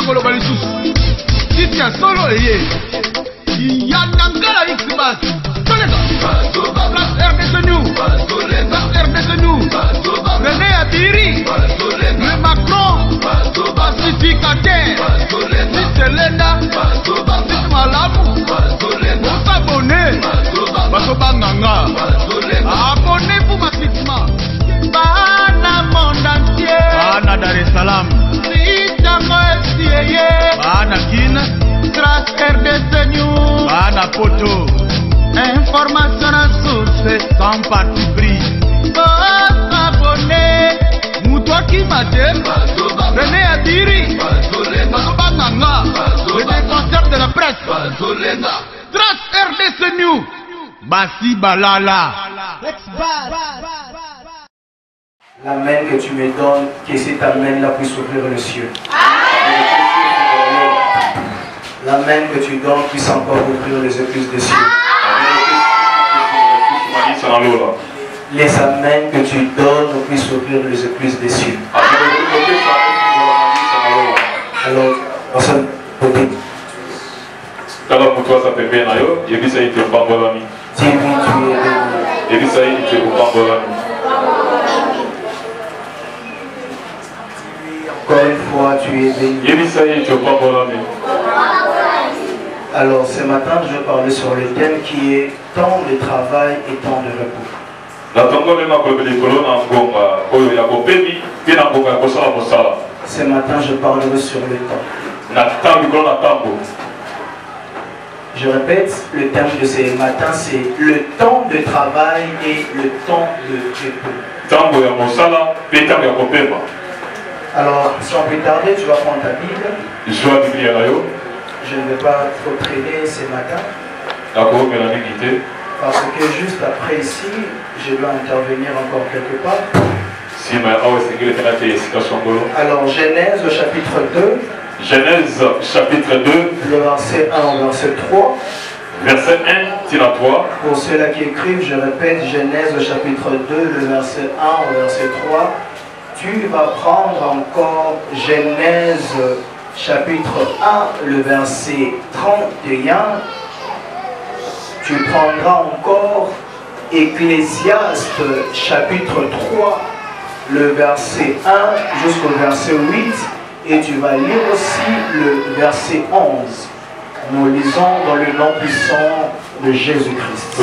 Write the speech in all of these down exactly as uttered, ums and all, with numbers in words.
Kolo Balisus. Titia solo eye. Yandangala X-Bas. Solega. Place R D C New. Place R D C New. René Abiri. Le Macron. Pacificateur. Tite Lenda. Tite Malamu. Vous abonnez. Baso Banganga. Abonnez-vous massivement. Bana monde entier. Bana Dar es Salaam. Bana Guinée. Grâce R D C News. Bana Poto. Information à source. Sans parti pris. Vous abonnez. Moutoua qui m'attend. René Adiri. Baso Banganga. Le défenseur de la presse. Grâce R D C News. Bassi Balala. La main que tu me donnes, que cette main-là puisse ouvrir le ciel. La main que tu donnes puisse encore ouvrir les écluses des cieux. Les mains que tu donnes puissent ouvrir les écluses des cieux. Alors, personne, côté. Encore une fois, tu es béni. Alors, ce matin, je vais parler sur le thème qui est temps de travail et temps de repos. Ce matin, je parlerai sur le temps. Je répète, le thème de ce matin, c'est le temps de travail et le temps de repos. Alors, sans plus tarder, tu vas prendre ta Bible. Je ne vais pas trop traîner ce matin. Parce que juste après ici, je dois intervenir encore quelque part. Alors, Genèse chapitre deux. Genèse chapitre deux. Le verset un au verset trois. Verset un, tire à trois. Pour ceux-là qui écrivent, je répète, Genèse chapitre deux, le verset un au verset trois. Tu vas prendre encore Genèse chapitre un, le verset trente et un. Tu prendras encore Ecclésiaste chapitre trois, le verset un jusqu'au verset huit. Et tu vas lire aussi le verset onze. Nous lisons dans le nom puissant de Jésus-Christ.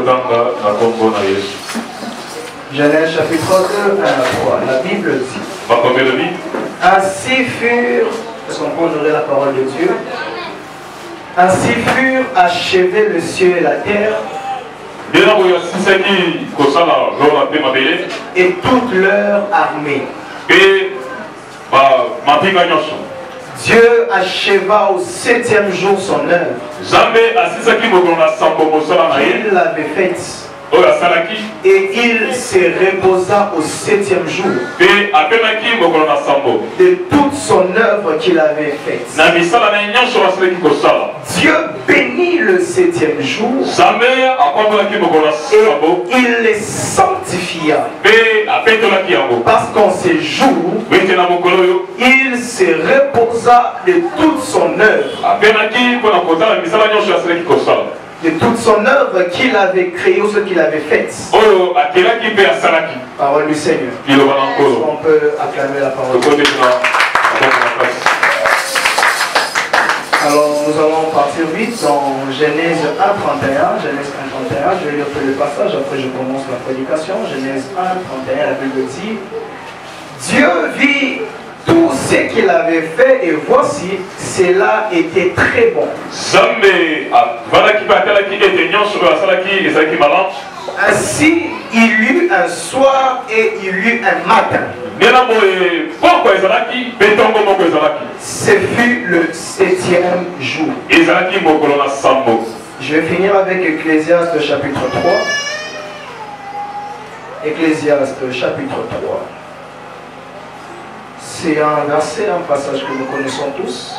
Genèse chapitre deux, un à trois. La Bible dit: ainsi furent, est-ce qu'on peut honorer la parole de Dieu? Ainsi furent achevés le ciel et la terre, et toute leur armée. Dieu acheva au septième jour son œuvre. Il l'avait faite. Et il se reposa au septième jour de toute son œuvre qu'il avait faite. Dieu bénit le septième jour et il les sanctifia. Parce qu'en ces jours, il se reposa de toute son œuvre. De toute son œuvre qu'il avait créée ou ce qu'il avait faite. Parole du Seigneur. On peut acclamer la parole. Alors nous allons partir vite dans Genèse un, trente et un. Genèse un, trente et un. Je vais lire le passage, après je commence la prédication. Genèse un, trente et un, la Bible dit: Dieu vit tout ce qu'il avait fait et voici, cela était très bon. Ainsi, il y eut un soir et il y eut un matin. Ce fut le septième jour. Je vais finir avec Ecclésiaste chapitre trois. Ecclésiaste chapitre trois. C'est un verset, un passage que nous connaissons tous.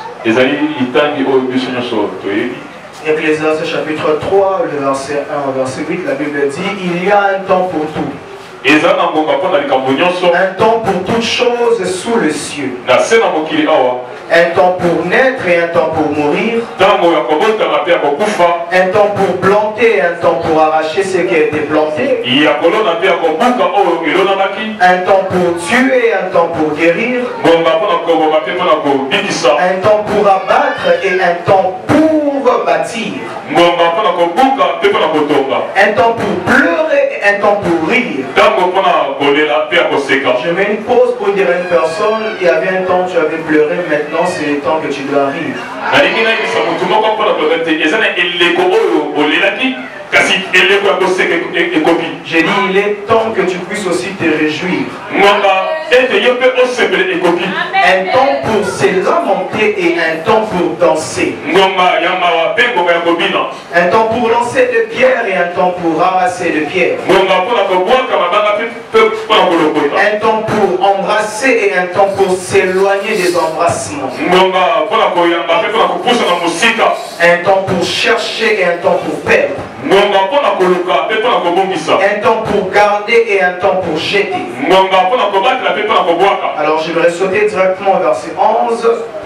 Ecclésiaste chapitre trois, le verset un au verset huit, la Bible dit: il y a un temps pour tout. Un temps pour toutes choses sous le cieux. na se na mokili awa Un temps pour naître et un temps pour mourir. ntango ya kobotama mpe ya kokufa Un temps pour planter et un temps pour arracher ce qui a été planté. ya kolona mpe ya kobuka oyo elonamaki Un temps pour tuer et un temps pour guérir. ngonga mpona koboma mpe mpona kobikisa Un temps pour abattre et un temps pour bâtir. ngonga mpona kobuka mpe mpona kotonga Un temps pour pleurer et un temps pour rire. ntango mpona kolela mpe ya koseka Je mets une pause pour dire à une personne, il y avait un temps où tu avais pleuré, maintenant c'est le temps que tu dois rire. nalingi nayebisa motu moko mpona kolela te eza na eleko oyo olelaki kasi eleko ya koseka ekoki J'ai dit, il est temps que tu puisses aussi te réjouir. ngonga ete yo mpe osepele ekoki Un temps pour se lamenter et un temps pour danser. ngonga ya mawa mpe ngonga ya kobina Un temps pour lancer de pierres et un temps pour ramasser de pierres. ngonga mpona kobwaka mabanga mpe mpona kolokota Un temps pour embrasser et un temps pour s'éloigner des embrassements. ngonga mpona koyamba mpe mpona kopusa na mosika Un temps pour chercher et un temps pour perdre. ngonga mpona koluka mpe mpona kobongisa Un temps pour garder et un temps pour jeter. ngonga mpona kobatela mpe mpona kobwaka Alors je vais sauter directement au verset onze.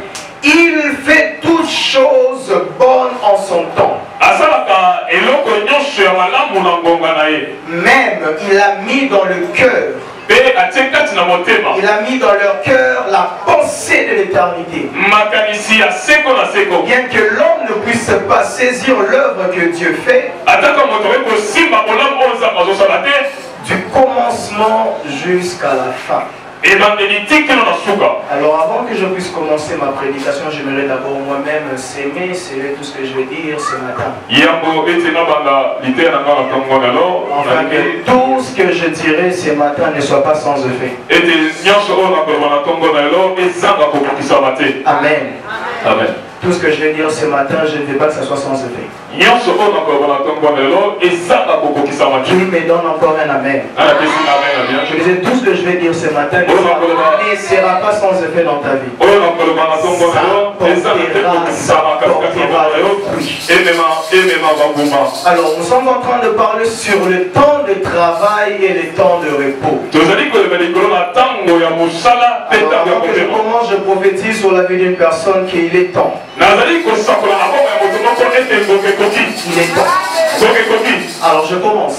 Il fait toutes choses bonnes en son temps. asalaka eloko nyonso ya malamu na ngonga na ye Même il a mis dans le cœur, mpe atie kati na motema il a mis dans leur cœur la pensée de l'éternité. makanisi ya seko na seko Bien que l'homme ne puisse pas saisir l'œuvre que Dieu fait, ataka moto okoki kosimba bolamu oyo nzambe azosala te du commencement jusqu'à la fin. ebandeli tikelo na suka Alors avant que je puisse commencer ma prédication, j'aimerais d'abord moi-même s'aimer, c'est tout ce que je vais dire ce matin. yambo ete nabanda liteya na nga na ntango lelo Enfin que tout ce que je dirai ce matin ne soit pas sans effet. ete nyonso oyo nakoloba na ntongo na lelo ezanga kokokisama te Amen. amen Tout ce que je vais dire ce matin, je ne veux pas que ça soit sans effet. nyonso oyo nakoloba na ntongo na lelo ezanga kokokisama te Qui me donne encore un amen. anapesi amen na bien Je disais, tout ce que je vais dire ce matin ne sera, ne sera pas sans effet dans ta vie. oyo nakoloba na ntongo na lelo ezanga te kokokisama katikati na moko na yo emema emema bambuma Alors, nous sommes en train de parler sur le temps de travail et le temps de repos. tozali koleba likolo na ntango ya mosala mpe Alors, ntango ya avant que je kopema commence, je prophétise sur la vie d'une personne qu'il est temps. nazali kosakola na bongo ya moto moko ete ngoke ekoki Il est temps. ngoke ekoki Alors, je commence.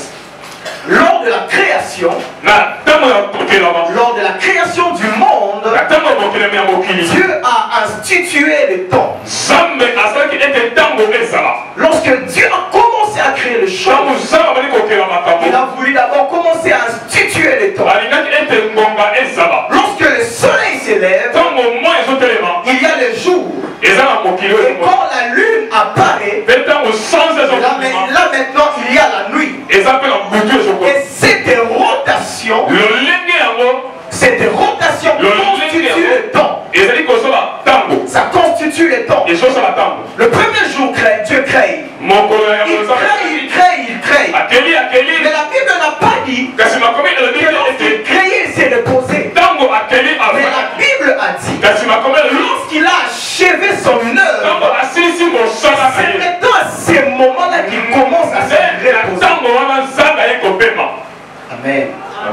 Lors de la création, na ntango ya kokelama lors de la création du monde, na ntango ya mokelemi ya mokili Dieu a institué le temps. nzambe azalaki ete ntango ezala Lorsque Dieu a commencé à créer le ntango champ, nzambe abali kokela makambo il a voulu d'abord commencer à instituer le temps. alingaki ete ngonga ezala Lorsque le soleil s'élève, ntango moi ezotelema il y a le jour. eza na mokili Et oyo quand la lune apparaît, mpe ntango sans là, mais ezokima là maintenant il y a la nuit. eza mpe na butu ezoko Et cette rotation, lolenge yango cette rotation constitue le temps. ezali kosala ntango Ça constitue le temps. ezosala ntango Le premier jour, crée- Dieu crée. mokolo ya Il nzambe crée, il crée, il crée. akeli akeli Mais la Bible n'a pas dit kasi makomi elobi que lorsqu'il ete créait, il s'est reposé. ntango akeli Mais la avaki Bible a dit, kasi makomi elobi lorsqu'il a achevé son ntango œuvre, asilisi mosala na c'est ye maintenant à ce moment-là qu'il commence à se nde na reposer. ntango wana nzambe aye kopema Amen.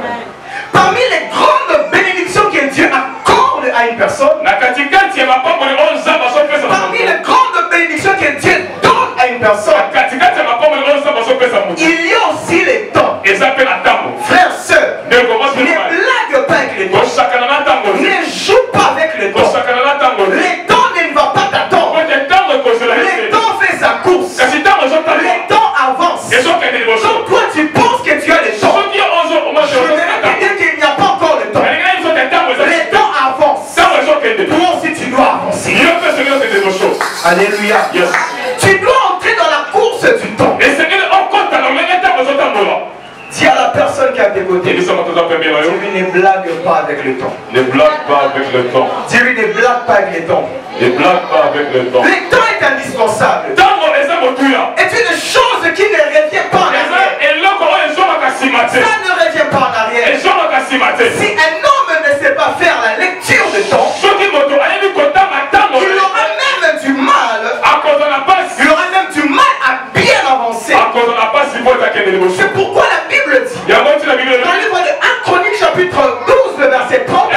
Parmi les grandes bénédictions que Dieu accorde à une personne, na katikati ya mapamboli oyo nzambe azopesa na parmi moto les grandes bénédictions que Dieu donne à une na personne, katikati ya mapamboli oyo nzambe azopesa moto il y a aussi les temps. eza mpe na ntango Frères, sœurs, ndeko ne mosema blague pas avec les temps. kosakana na ntango Ne joue pas avec le temps. kosakana na ntango Le temps ne va pas t'attendre. ote ntango ekozela Le ete temps fait sa course. kasi ntango ezotala Le temps avance. ezokende liboso Donc toi, tu penses que tu as le temps. soki ozo Je omasi vais te dire qu'il n'y a pas encore le temps. alingai biso te ntango Le ezali temps avance. ntango ezokende Toi aussi, tu dois avancer. yo mpe soki okende liboso Alléluia. yes Tu dois entrer dans la course du temps. esengeli okota na lolenge ntango ezotambola Dis à la personne qui est à tes côtés, ebisa moto eza pembeni na yo dis-lui ne blague pas avec le temps. ne blague pas avec le temps Dis-lui ne blague pas avec le temps. ne blague pas avec le temps Le temps est indispensable. ntango eza motuya Est une chose qui ne revient pas en eza arrière. eloko oyo ezomaka nsima te Ça ne revient pas en arrière. ezomaka nsima te Si un homme ne sait pas faire la lecture de temps, soki moto ayebi kotanga ntango il aura même du mal, akozala mpasi il aura même du mal à bien avancer. akozala mpasi mpo ezakende liboso C'est pourquoi la Bible dit, yango ntina bibele dans le livre de un Chronique chapitre douze, le verset trente,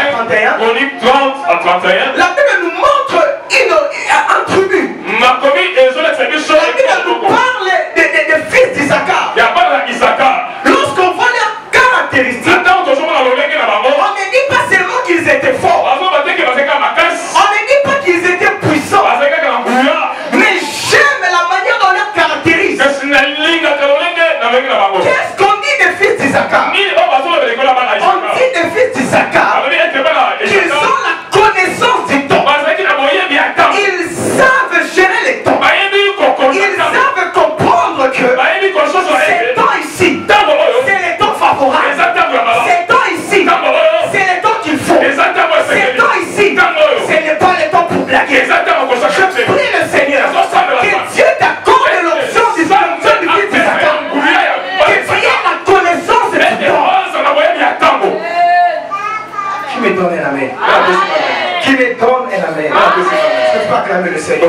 Qui me donne un amen? Amen. Qui me donne un amen? Je ne peux pas acclamer le Seigneur.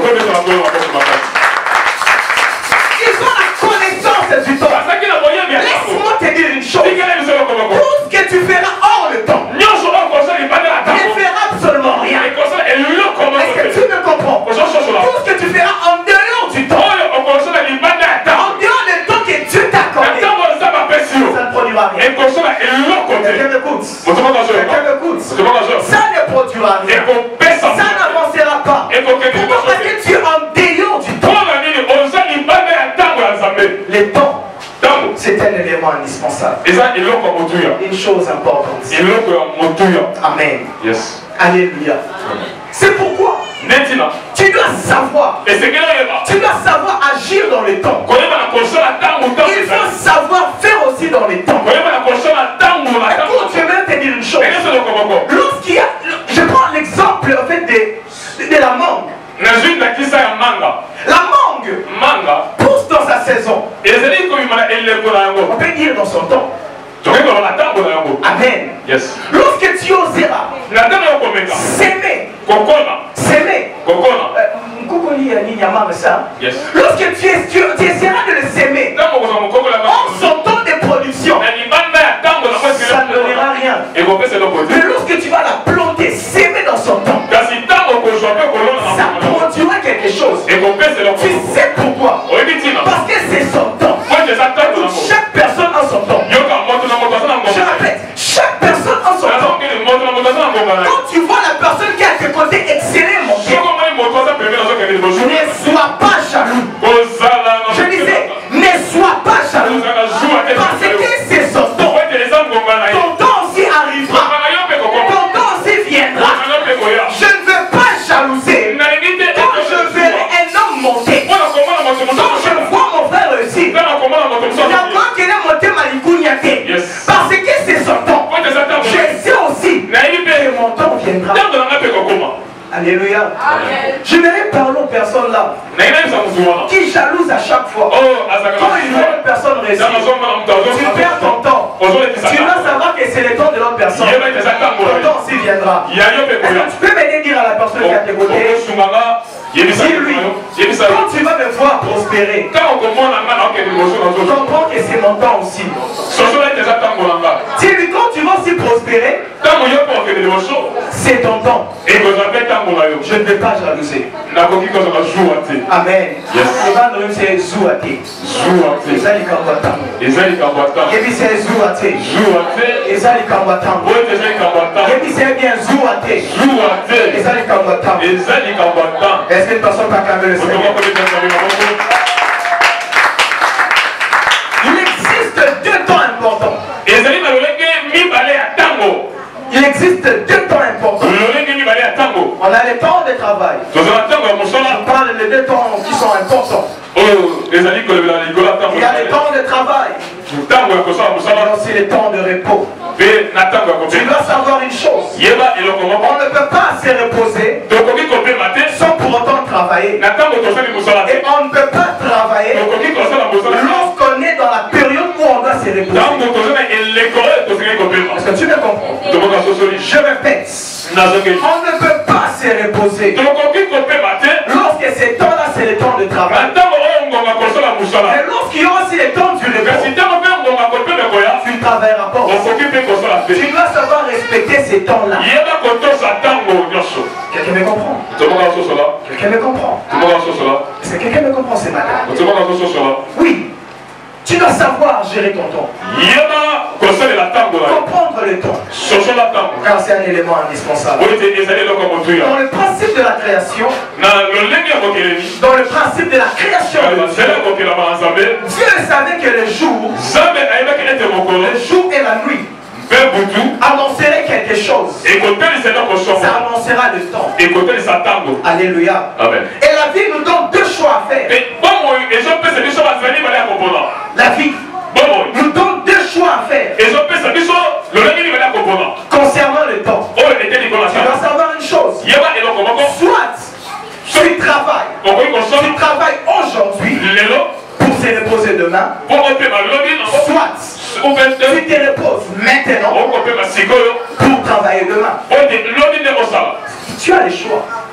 Ils ont la connaissance du temps. Laisse-moi te dire une chose. Tout ce que tu feras hors le temps ne fera absolument rien. Est-ce que tu me comprends? Tout ce que tu feras en dehors du temps, en dehors du temps que Dieu t'a accordé, ça ne produira rien. Quelqu'un m'écoute. Quelqu'un m'écoute. Ça ne produira rien. Ça n'avancera pas. Pourquoi? Parce que tu es en dehors du temps. Le temps, c'est un élément indispensable. Une chose importante. Amen. Yes. Alléluia. C'est pourquoi tu dois savoir. Tu dois savoir agir dans le temps. Il faut savoir faire aussi dans le temps. Écoute, je vais te dire une chose. Lorsqu'il y a, je prends l'exemple en fait de, de la mangue. La mangue pousse dans sa saison. On peut dire dans son temps. Amen. Yes. Lorsque tu oseras s'aimer, s'aimer, Yes. lorsque tu, es, tu, tu essaieras de le s'aimer en son temps de production, ça ne donnera rien. Mais lorsque tu vas la planter, s'aimer dans son temps, ça produira quelque chose. Tu sais pourquoi? Parce que c'est son temps. Chaque personne a son temps. Je répète, chaque personne a son temps. Quand tu vois la personne qui a tes côtés exceller mon Dieu, ne sois pas jaloux. Je disais, ne sois pas jaloux. Parce que c'est son temps. Ton temps aussi arrivera. Ton temps aussi viendra. Je ne veux pas jalouser. Quand je verrai un homme monter, quand je vois mon frère réussir, parce que c'est son temps. Je sais aussi que mon temps viendra. Alléluia. J'aimerais parler aux personnes là qui jalousent à chaque fois. Quand une autre personne réussit, tu perds ton temps. Tu dois savoir que c'est le temps de l'autre personne. Ton temps aussi viendra. Est-ce que tu peux m'aider à dire à la personne qui a tes côtés? Dis-lui, quand tu vas me voir prospérer, comprends que c'est mon temps aussi. Dis-lui, quand tu vas aussi prospérer, c'est ton temps. Je ne vais pas jalouser. Amen. C'est Zouaté. Ezali Kambata. Et puis c'est Zouaté. Ezali Kambata. Et puis c'est bien Zouaté. Ezali Kambata. Est-ce qu'une personne peut acclamer le Seigneur? Il existe deux temps importants. Il existe deux temps importants. On a les temps de travail. On parle des deux temps qui sont importants. Il y a les temps de travail. Il y a aussi les temps de repos. Tu dois savoir une chose. On ne peut pas se reposer sans pour autant travailler. Et on ne peut pas travailler lorsqu'on est dans la période où on doit se reposer. Est-ce que tu me comprends? Je répète, on ne peut pas se reposer lorsque ces temps-là c'est le temps de travail. Mais lorsqu'il y a aussi le temps du repos, tu ne travailleras pas. Tu dois savoir respecter ces temps-là. Quelqu'un me comprend? Quelqu'un me comprend? Est-ce que quelqu'un me comprend ce matin? Oui. Tu dois savoir gérer ton temps. Comprendre le temps. Car c'est un élément indispensable. Dans le principe de la création, dans le principe de la création de Dieu, Dieu savait que le jour, le jour et la nuit annoncerait quelque chose. Ça annoncera le temps. Alléluia. Amen. Et la vie nous donne deux choix à faire. La vie nous donne deux choix à faire concernant le temps. Tu dois savoir une chose. Soit tu travailles, tu travailles aujourd'hui pour se reposer demain. Soit tu te reposes maintenant pour travailler demain.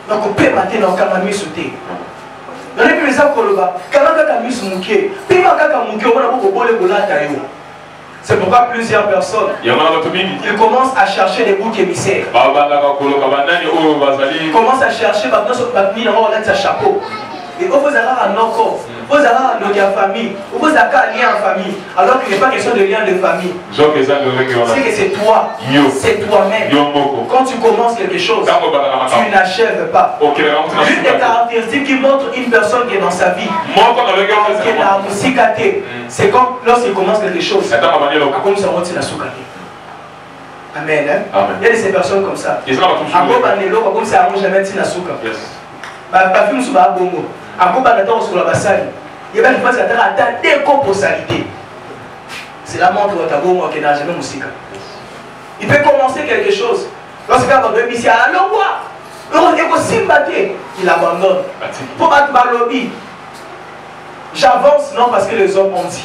Donc on peut mater dans le mis sauté. Dans les pays koloba, quand on a mis sur mouké, puis quand on a mouké, on a beaucoup de bola taillot. C'est pourquoi plusieurs personnes ils commencent à chercher des boucs émissaires. Ils commencent à chercher maintenant sur papy, on va mettre un chapeau. Et vous avez un encore, vous avez un famille, vous avez un lien en famille. Alors qu'il n'est pas question de lien de famille. C'est que c'est toi, c'est toi-même. Quand tu commences quelque chose, tu n'achèves pas. L'une des caractéristiques qui montre une personne qui est dans sa vie, qui est dans la musicaté, c'est quand lorsqu'il commence quelque chose, comme ça, on tient la soukate. Amen. Il y a des personnes comme ça. Comme ça, on jamais tient la soukate. Pas film sur la bongo. Encore pas d'attendre sur la bassale. Il y a des gens qui attendent des composalités. C'est la montre de ta bongo qui n'a jamais musique. Il peut commencer quelque chose. Lorsqu'il a un mission, alors quoi? Il abandonne. Pour battre le lobby. J'avance non parce que les hommes ont dit.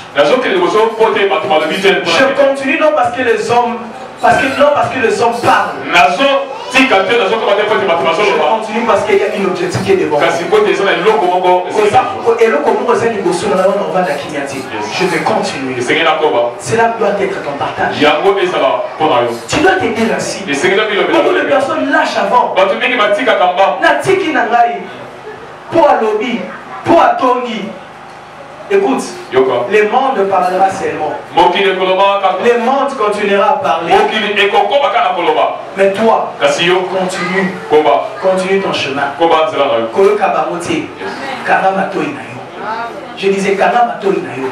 Je continue non parce que les hommes. Parce que non parce que les hommes parlent. Je continue parce qu'il y a une objectif qui est devant moi. Et le comment vous allez bosser dans on va la kinyati. Je vais continuer. Cela doit être ton partage. Tu dois t'aider ainsi. Beaucoup de personnes lâchent avant. Natiki nangai pour un lobby, pour un tongi. Écoute, le monde parlera seulement. Le monde continuera à parler. Mais toi, continue. Continue ton chemin. Je disais Karamato Inayo.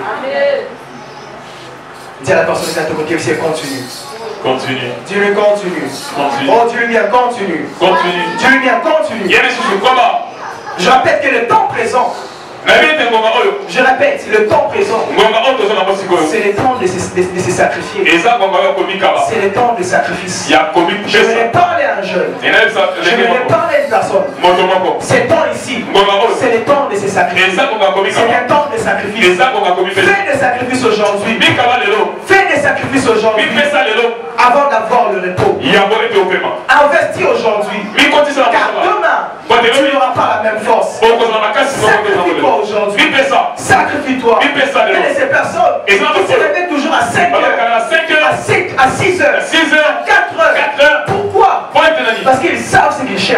Dis à la personne qui est à ton côté, c'est continue. Continue. Dis-lui continue. Continue. Oh, dis-lui bien continue. Continue. Dis-lui bien continue. Je répète que le temps présent. Je répète, le temps présent, c'est le temps de se, de, de se sacrifier. C'est le temps de sacrifice. Je vais parler à un jeune. Je vais parler à une personne. Ce temps ici, c'est le temps de se sacrifier. C'est un temps de sacrifice. Fais des sacrifices aujourd'hui. Fais des sacrifices aujourd'hui. Avant d'avoir le repos. Investis aujourd'hui. Car demain, tu n'auras pas la même force. Sacrifie-toi aujourd'hui. Sacrifie-toi. Il y a de ces personnes qui se réveillent toujours à cinq heures, à six heures, à quatre heures. Pourquoi? Parce qu'ils savent ce qu'ils cherchent.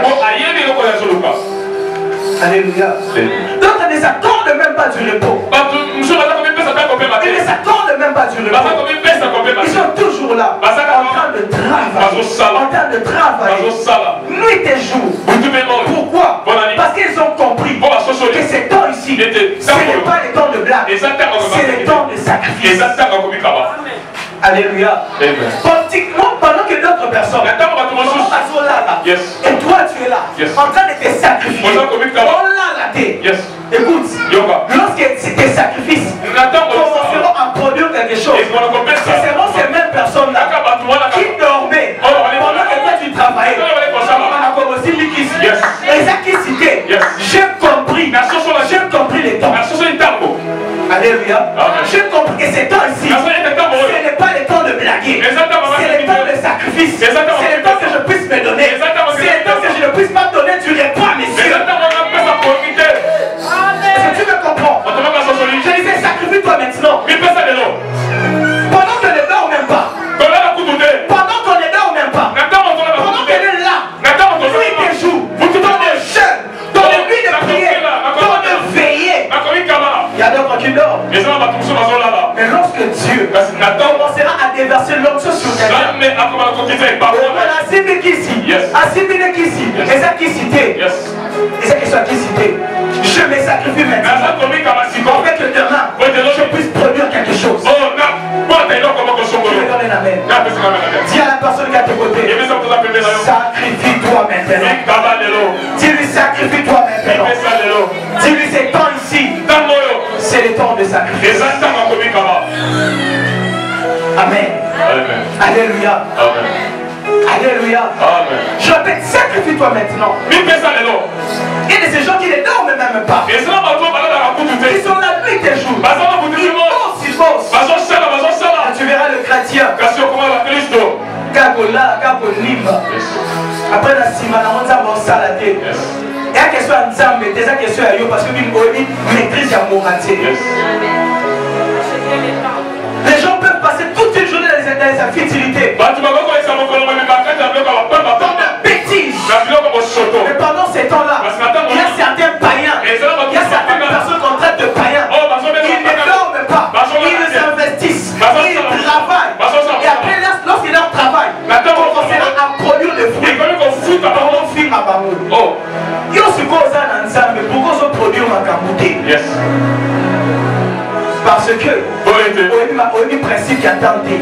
Alléluia. D'autres ne s'attendent même pas du repos. Ils ne s'attendent même pas du repos. Ils sont toujours là, en train de travailler. En train de travailler. Nuit et jour. Pourquoi? Parce qu'ils ont compris que ces temps ici, ce n'est pas les temps de blague. C'est les temps de sacrifice. Alléluia. Politiquement, pendant que d'autres personnes sont là, yes. Et toi tu es là, yes. En train de te sacrifier. On l'a laté. Yes. Écoute, lorsque tes sacrifices commenceront à produire quelque chose, ce seront ces mêmes personnes-là qui dormaient pendant que toi tu travaillais. Yes. Et ça qui citait, yes. J'ai compris, j'ai compris les temps. Alléluia. J'ai compris que ces temps ici, ce n'est pas les temps de blaguer. C'est les temps de sacrifice. C'est les temps que je puisse me donner. C'est les temps que je ne puisse pas donner du repas à mes yeux. Est-ce que tu me comprends? Je disais sacrifie-toi maintenant. Pendant que ne dors même pas. Pendant qu'on ne dort même pas. Pendant qu'elle est là. Nuit et jour. Dans le jeûne. Dans les nuits de prière. Dans le veiller. Il y a d'autres qui dorment. Mais lorsque Dieu commencera à déverser l'onction sur quelqu'un, je me sacrifie maintenant. Avec le demain, je puisse produire quelque chose. Je vais donner la main. Dis à la personne qui est à tes côtés, sacrifie-toi maintenant. Dis-lui, sacrifie-toi maintenant. Dis-lui, c'est temps ici. C'est le temps de sacrifice. Amen. Amen. Alléluia. Amen. Alléluia. Amen. Je répète, sacrifie-toi maintenant. Il y a de ces gens qui ne dorment même pas. Ils sont là nuit et jour. Ils bossent, ils bossent. Tu verras le chrétien. Kagola, Kagola. kolimba. Après la sima na monza bon salaté. Et la question à Nzambe, c'est la question à yo parce que bim bobi maîtrise ya moralité. Les gens peuvent passer toute une journée dans les, dans les infidélités. Dans la bêtise. Mais pendant ces temps-là, il y a certains païens, il y a certaines personnes qu'on traite de païens. Ils ne dorment pas, ils investissent, ils travaillent. Et après, lorsqu'ils leur travaillent, ils commenceront à produire des fruits. Pendant film à Bango. Ils ont ce qu'on a ensemble, pourquoi ils ont produit ma camouté? Parce que on est principe qui a tenté.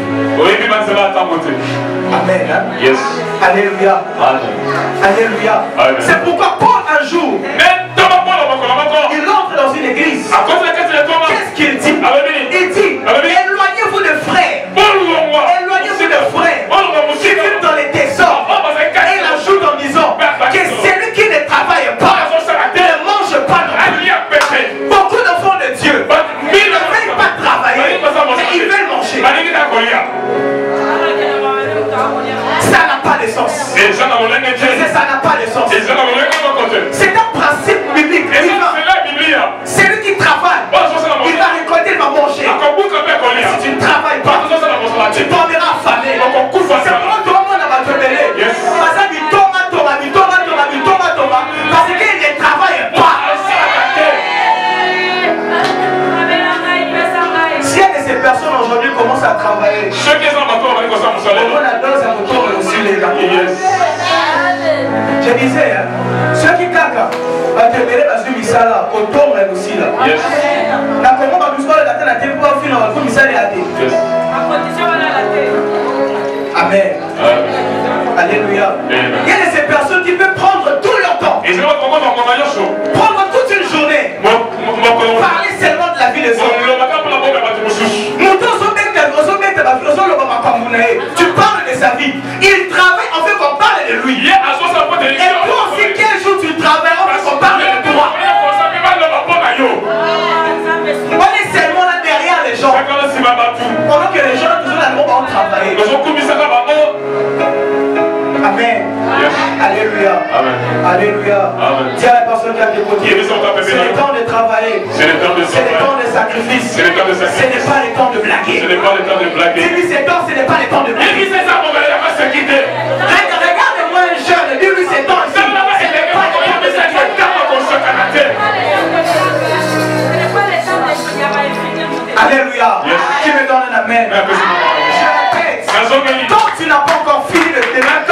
Amen. Hein? Yes. Alléluia. Alléluia. C'est pourquoi Paul un jour, il entre dans une église. Qu'est-ce qu'il dit? Il dit, éloignez-vous des frères. Éloignez-vous des frères qui vivent dans les désordres. Et il ajoute en disant que celui qui ne travaille pas ne mange pas non plus. Beaucoup d'enfants de Dieu, ils ne veulent pas travailler, mais ils veulent manger. Ça n'a pas de sens. Je disais, ça n'a pas de sens. C'est un principe biblique. Celui qui travaille, il va récolter, il va manger. Si tu ne travailles pas, tu tomberas affamé. C'est pourquoi tout le monde va te mêler. Parce qu'il ne travaille pas. Si un de ces personnes aujourd'hui commencent à travailler, on a deux à retour aussi les gars. Je disais, hein, ceux qui caca, va te mêler parce que Missala, au tombe aussi là. La comment va nous parler de la tête pour finir avec Missala et la tête. Amen. Alléluia. Il y a de ces personnes qui peuvent prendre tout leur temps. Prendre toute une journée. Parler seulement de la vie des autres. Tu parles de sa vie. Il travaille, en fait qu'on parle de lui. Et toi aussi, quel jour tu travailles, en fait qu'on parle de toi. On est seulement là derrière les gens. Pendant que les gens toujours là vont travailler. Amen. Alléluia. Alléluia. Dis à la personne qui a tes côtés, c'est le temps de travailler. C'est le temps de sacrifice. Ce n'est pas le temps de blaguer. Dis-lui c'est temps, ce n'est pas le temps de blaguer. Regarde-moi un jeune, dis-lui c'est temps. Ce n'est pas le temps de s'inquiéter. Alléluia. Qui me donne un amen. Je répète, tant que tu n'as pas encore fini de te mettre,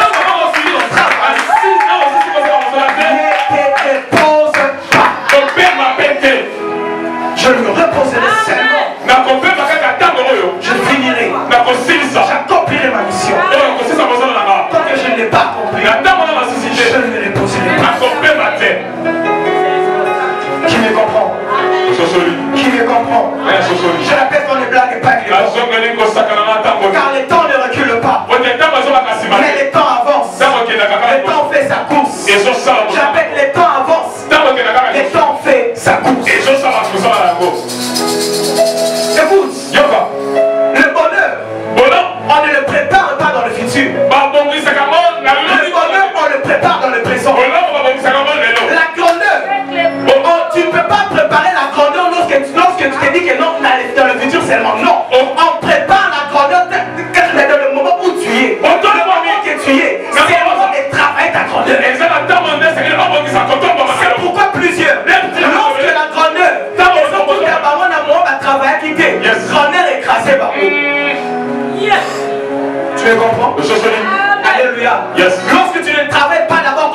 je me reposerai seulement. Je finirai. J'accomplirai ma mission. Tant que je ne l'ai pas accompli, je ne me reposerai pas. Qui me comprend? Qui me comprend? Je répète qu'on ne blague pas avec les temps. Car les temps ne reculent pas. Mais les temps avancent. Le temps fait sa course. J'appelle les temps avancent. Les temps fait sa course. Écoute, le bonheur, on ne le prépare pas dans le futur. Le bonheur, on le prépare dans le présent. La grandeur, tu ne peux pas préparer la grandeur lorsque, lorsque tu te dis que non, dans le futur seulement. Non, on prépare la grandeur dans le moment où tu es. Dans le moment que tu es, c'est le moment de travailler ta grandeur. C'est pourquoi plusieurs, lorsque la grandeur, va travailler à quitter, grandeur écrasée par vous. Tu me comprends? Alléluia. Lorsque tu ne travailles pas d'abord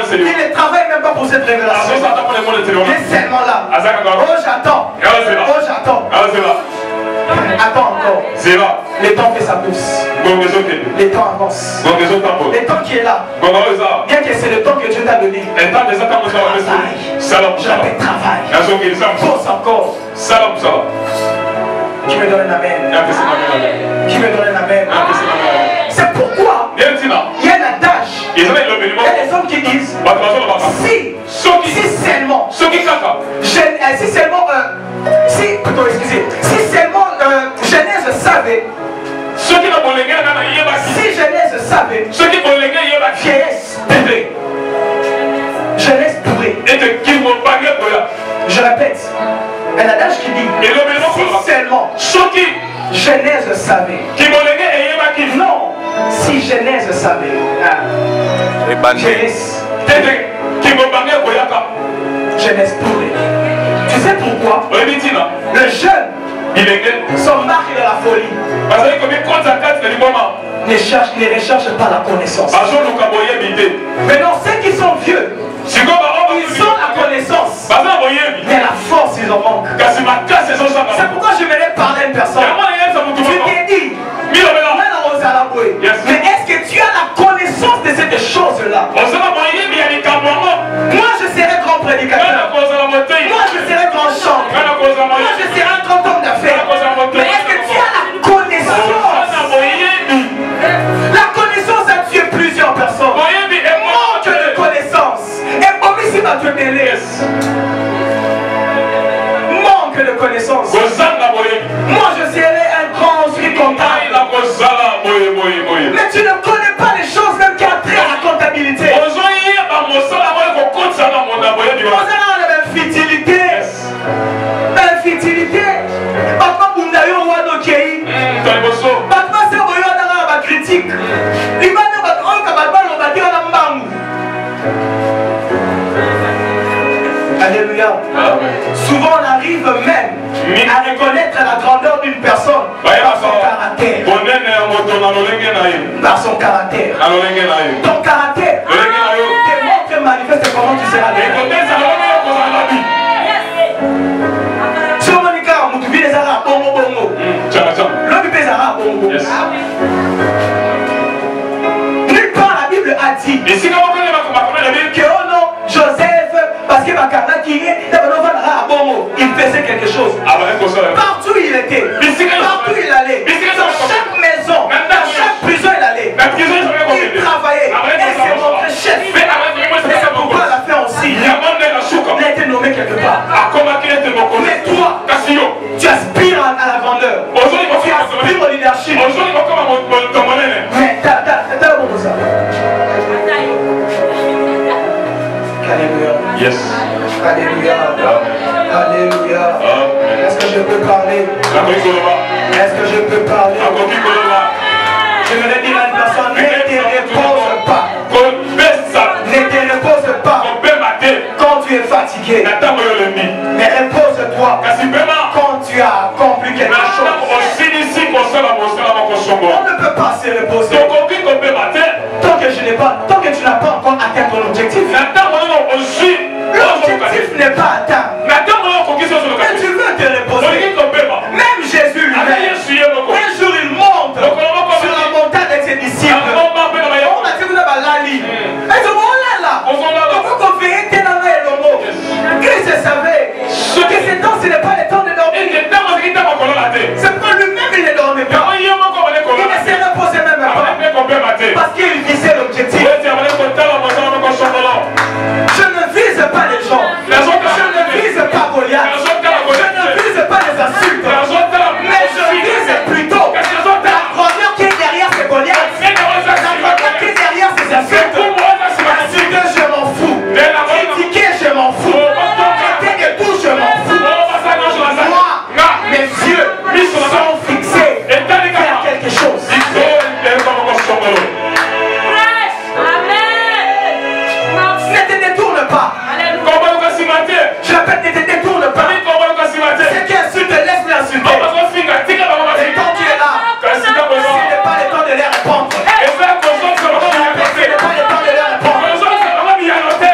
Il ne travaille même pas pour cette révélation. Il est seulement là. Oh, j'attends. Oh, j'attends. Attends encore. Le temps fait sa pousse. Le temps avance. Le temps qui est là. Bien que c'est le temps que Dieu t'a donné. Je répète, travail. Pose encore. Qui me donne un amen. Qui me donne un amen. C'est pourquoi il y a un adage. Il y a des hommes qui disent si, si seulement, je, euh, si seulement, euh, si, plutôt, excusez, si seulement euh, Genèse savait, si Genèse savait, vieillesse pourrait, jeunesse pourrait. Je répète, un adage qui dit si seulement Genèse savait, non, si Genèse savait, ah, Genèse, Genèse pourrait. Tu sais pourquoi? Le jeune, son marque de la folie, ne cherche, ne recherche pas la connaissance. Maintenant, ceux qui sont vieux, ils ont la connaissance, mais la force, ils en manquent. C'est pourquoi je voulais parler à une personne. Tu t'es dit, mais est-ce que tu as la connaissance de cette chose-là? Moi, je serai grand prédicateur. Moi, je serai grand chanteur. Moi, je serai un grand homme d'affaires. Mais est-ce que tu as la connaissance? La connaissance a tué plusieurs personnes. Manque de connaissance. Et pour ici, va te mêler. Manque de connaissance. Moi, je serai un grand esprit comptable. Mais tu ne connais pas les choses même qui ont trait à la comptabilité. L'infertilité. L'infertilité. Papa Bundayo Wano Kei. Papa Saboyo Nara critique. L'Imana Batron Kababa Lomati Anambangu. Alléluia. Souvent on arrive même à reconnaître la grandeur d'une personne par son caractère. Par son caractère. Ton caractère démontre et manifeste comment tu seras là. Si on dit que tu vis les arabes, bongo bongo. L'homme des arabes, bongo. Nulle part la Bible a dit que oh non, Joseph, parce que ma caractère il faisait quelque chose. Partout il était, partout il allait, dans chaque maison, dans chaque prison il allait, il travaillait, et c'est notre chef. Et c'est pourquoi à la fin aussi, il a été nommé quelque part. Mais toi, tu aspires à la grandeur, tu aspires au leadership. Mais t'as le bon pour ça. Alléluia. Yes. Alléluia. Alléluia. Est-ce que je peux parler? Est-ce que je peux parler? Je voudrais dire à une personne, ne te repose pas. Ne te repose pas quand tu es fatigué. Mais repose-toi quand tu as accompli quelque chose. On ne peut pas se reposer tant que je n'ai pas, tant que tu n'as pas encore atteint ton objectif. L'objectif n'est pas atteint. Mais tu veux te reposer. Même Jésus lui-même, un jour il monte sur la montagne avec ses disciples. On a dit vous avez l'ali. Et tout le monde est là. Pourquoi qu'on fait éteindre dans le mot? Christ savait que ce temps ce n'est pas le temps de dormir. C'est pourquoi lui-même il ne dormait pas. Il ne s'est reposé même pas. Parce qu'il visait l'objectif. Je ne vise pas les gens. Je ne vise pas Goliath. Je ne vise pas les insultes. Mais je vise plutôt la grandeur qui est derrière ces Goliath. La grandeur qui est derrière ces insultes. Insulter, je m'en fous. Critiquer, je m'en fous. Traiter de tout, je m'en fous. Moi, mes yeux sont fixés vers quelque chose. Ne te détourne pas. Je répète, ne te détourne pas. C'est qui insulte, laisse-le insulter. Et quand tu es là, ce n'est pas le temps de les répondre. Ce n'est pas le temps de les répondre.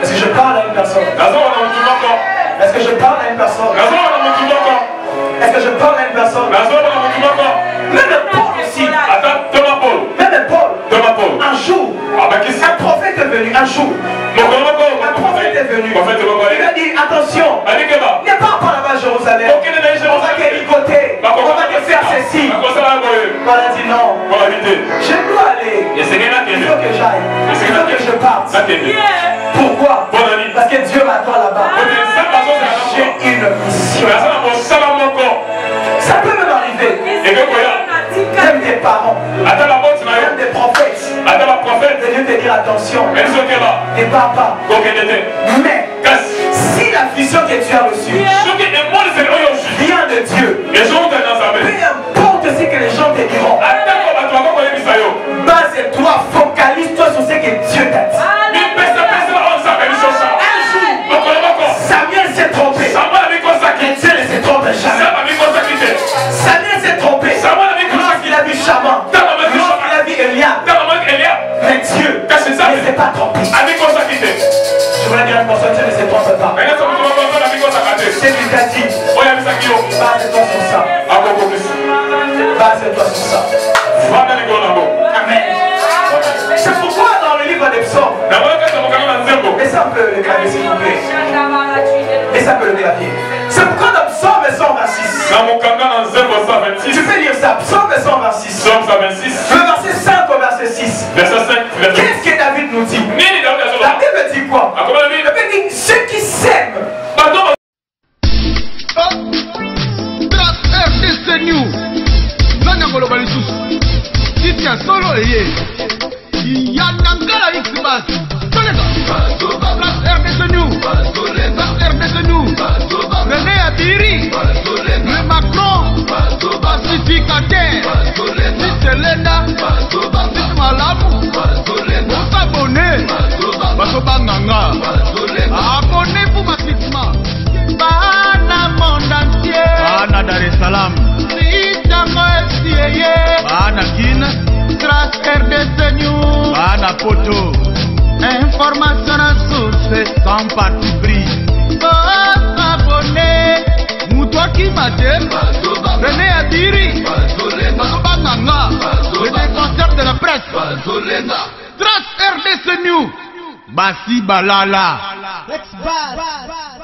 Est-ce que je parle à une personne? Est-ce que je parle à une personne? Est-ce que je parle à une personne? Même Paul aussi. Même Paul. Un jour, un prophète est venu. Un jour. Un prophète est venu. Il a dit attention. Ne pars pas là-bas à Jérusalem. On va te ligoter. On va te faire ceci. Paul a dit non. Je dois aller. Il faut que j'aille. Il faut que je parte. Pourquoi? Parce que Dieu m'attend là-bas. J'ai une mission. Ça peut me m'arriver. Même des parents, même des prophètes, de Dieu te dire attention, ne pars pas. Mais si la vision que tu as reçue vient de Dieu, peu importe ce que les gens te diront, base-toi, focalise-toi sur ce que Dieu t'a dit. Samuel s'est trompé. Et Dieu ne se trompe jamais. Samuel s'est trompé. Lorsqu'il a vu Shaman, lorsqu'il a vu Eliab. Mais Dieu ne s'est pas trompé. Je voulais dire à une personne, Dieu ne se trompe pas. C'est ce qu'il t'a dit. Base-toi sur ça. Base-toi sur ça. Amen. C'est pourquoi dans le livre des psaumes, laissez un peu le clavier s'il vous plaît. Laissez un peu le clavier. C'est pourquoi dans Psaume cent vingt-six. Tu peux lire ça, Psaume cent vingt-six. Le verset cinq au verset six. Qu'est-ce que David nous dit? La Bible dit quoi? La Bible dit ceux qui s'aiment. R D C New. Nanya Koloba lisusu. Titia solo eye. Yanangala X-Bas. R D C New. R D C New. René Abiri. Le Macron. Pacificateur. Selena. Malamu. Abonnez. Basobanganga. Abonnez-vous massivement. Bana monde entier. Bana Dar es Salaam. Bana Guinée. Trace R D C News. Bana Poto. Information à source sans parti pris. Oh, abonné. Moutoua qui m'attend. René Adiri. Basobanganga. Le défenseur de la presse. Trace R D C News. Bassi Balala. X-Bas.